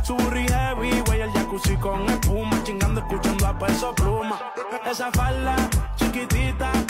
Su burri heavy, güey, el jacuzzi con espuma, chingando, escuchando a Peso Pluma. Esa falda chiquitita